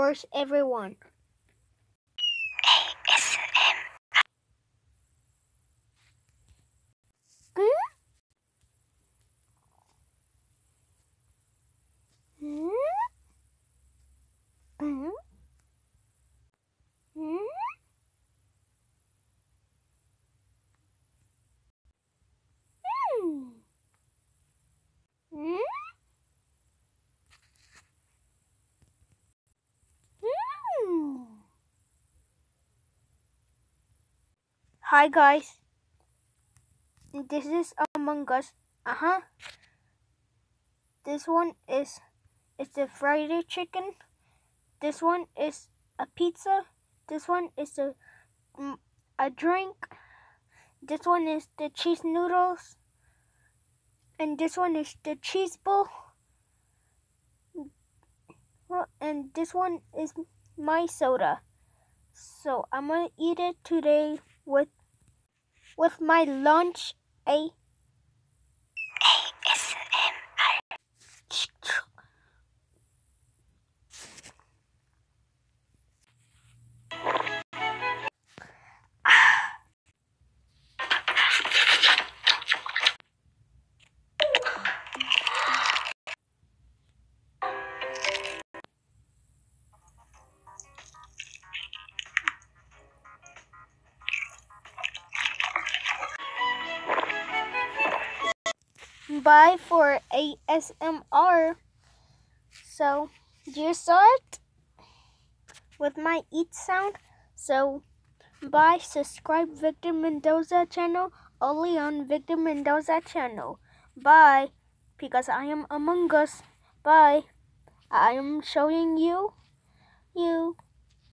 course, everyone. ASM. Hi guys, this is Among Us. This one is the fried chicken. This one is a pizza. This one is a drink. This one is the cheese noodles. And this one is the cheese bowl. And this one is my soda. So I'm gonna eat it today with my lunch. ASMR. Bye for ASMR. So, do you saw it with my eat sound? So, bye. Subscribe Victor Mendoza channel only on Victor Mendoza channel. Bye, because I am Among Us. Bye. I am showing you.